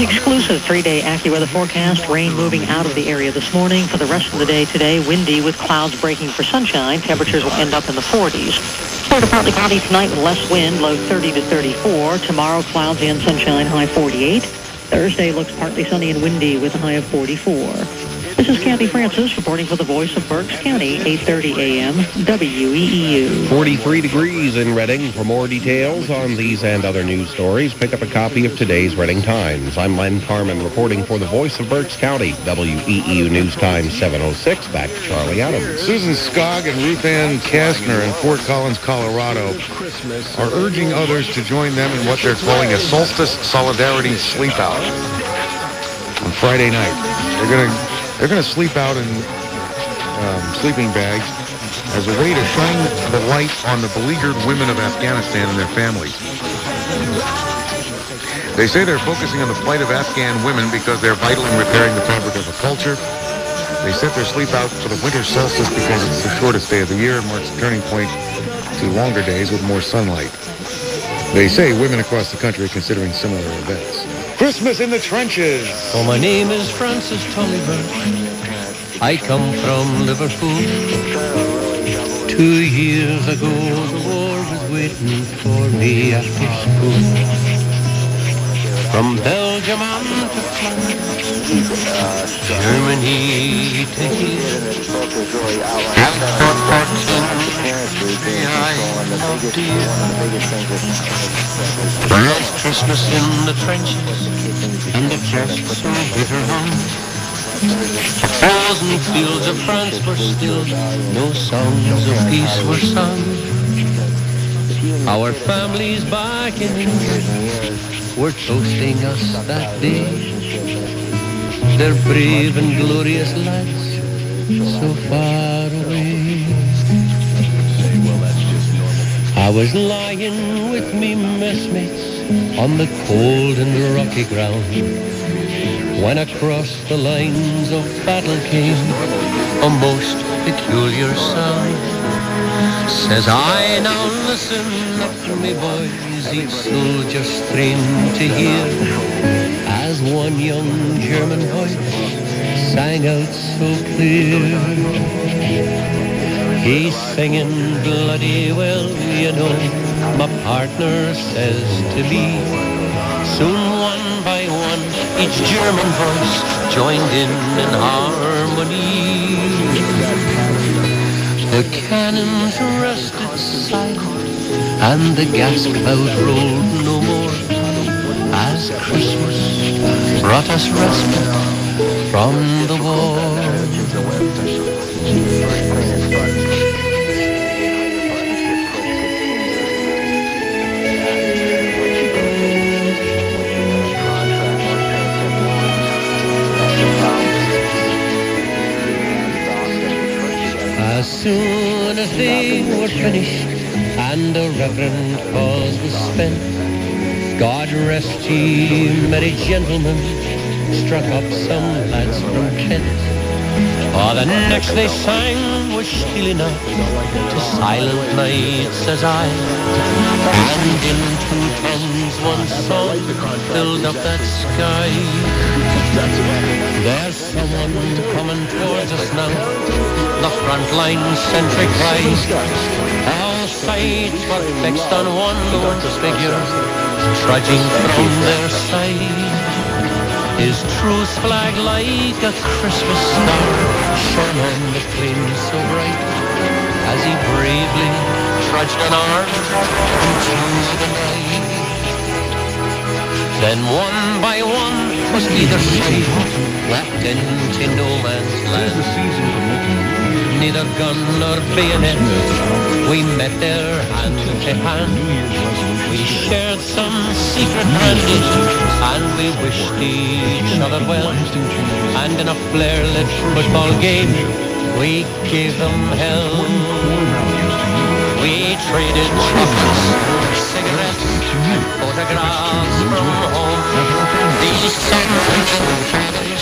exclusive 3-day AccuWeather forecast. Rain moving out of the area this morning. For the rest of the day today, windy with clouds breaking for sunshine. Temperatures will end up in the 40s. Florida partly cloudy tonight with less wind, low 30 to 34. Tomorrow, clouds and sunshine, high 48. Thursday looks partly sunny and windy with a high of 44. This is Kathy Francis reporting for the Voice of Berks County, 8:30 a.m. WEEU. 43 degrees in Reading. For more details on these and other news stories, pick up a copy of today's Reading Times. I'm Len Carmen reporting for the Voice of Berks County, WEEU News Time 7:06. Back to Charlie Adams. Susan Skog and Ruth Ann Kastner in Fort Collins, Colorado, are urging others to join them in what they're calling a solstice solidarity sleep out on Friday night. They're going to sleep out in sleeping bags as a way to shine the light on the beleaguered women of Afghanistan and their families. They say they're focusing on the plight of Afghan women because they're vital in repairing the fabric of a culture. They set their sleep out for the winter solstice because it's the shortest day of the year and marks a turning point to longer days with more sunlight. They say women across the country are considering similar events. Christmas in the trenches. Oh, my name is Francis Tolliver. I come from Liverpool. 2 years ago, the war was waiting for me after school. From Belgium on to France, Germany to here. Last Christmas in the trenches, and the just so bitter on. 1,000 fields of France were still, no songs of peace were sung. Our families back in England were toasting us that day. They're brave and glorious lads, so far away. I was lying with me messmates on the cold and rocky ground when across the lines of battle came a most peculiar sound. Says I, now listen up to me boys, each soldier strained to hear, as one young German voice sang out so clear. He's singing bloody well, you know, my partner says to me. Soon one by one, each German voice joined in harmony. The cannons rested silent, and the gas cloud rolled no more, as Christmas brought us respite from the war. As soon as they were finished and the reverend cause was spent, God rest ye merry gentlemen, struck up some lads from Kent. For the next they sang was Steely Night, to Silent Night, says I. And in 2 tons one song filled up that sky. There's someone coming towards us now, the front line sentry cries. All sights were fixed on one lone figure, trudging from their side. His truce flag like a Christmas star shone on the flames so bright, as he bravely trudged unarmed into the night. Then one by one was either side left into no man's land. Neither gun nor bayonet, we met there hand to hand. We shared some secret brandy, and we wished each other well. And in a flare-lit football game, we gave them hell. We traded chocolates, cigarettes, photographs from home. These sons and fathers,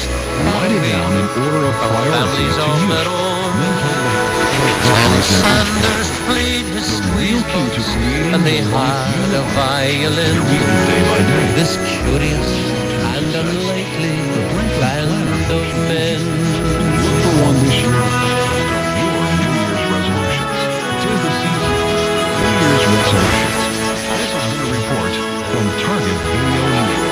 our families of their own. Tom Sanders played his squeeze box, and they had a violin. This curious and unlikely band of men. For one this year, your New Year's resolutions. Tis the season for New Year's resolutions. This has been a report from Target Video News.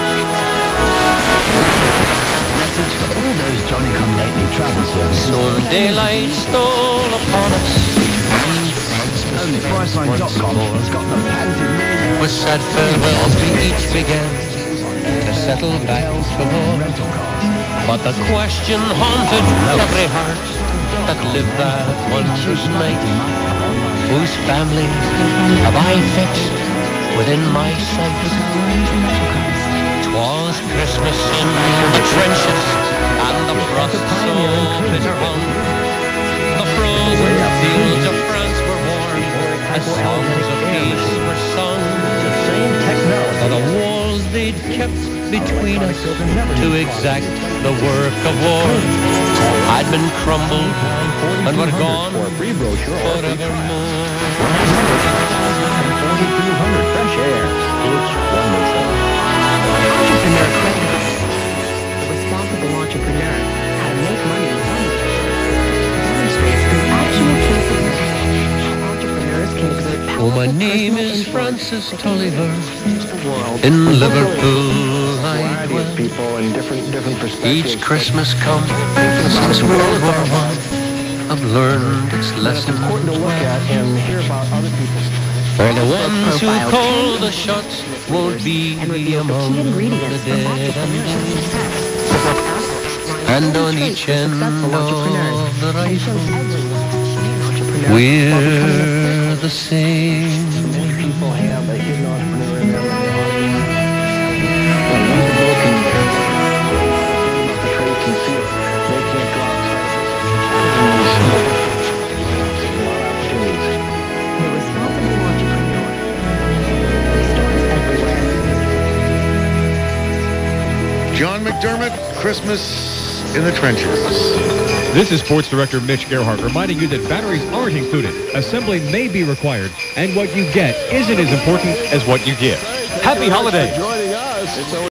Message for all those Johnny-come-lately travel services. Soon daylight stole upon us. Only Priceline.com has got the patented meaning. With sad farewells we each began to settle back for more. Rental cars. But the question haunted every heart that lived that wondrous night. Whose family have I fixed within my sight? 'Twas Christmas in the trenches, and the frost so bitter hung. The frozen fields of France were warm, and songs of peace were sung. For the walls they'd kept between us to exact the work of war had been crumbled and were gone forevermore. 4,200 fresh air. It's wonderful. Entrepreneur Credit. The responsible entrepreneur. How to make money in business. Demonstrates through actual cases how entrepreneurs can exert powerful Oh, my name personal is influence Francis that can Tulliver. change the world. In Liverpool I dwell. People in different perspectives. Each Christmas come since World War I, I've learned its lesson. Important to look at and hear about other people's. For the ones who call the shots won't be among the dead and and on each end of the rifle we're the same. People have a hidden entrepreneur in their life. The responsible entrepreneur. Stores everywhere. John McDermott, Christmas in the trenches. This is Sports Director Mitch Gerhardt reminding you that batteries aren't included. Assembly may be required, and what you get isn't as important as what you give. Happy holidays!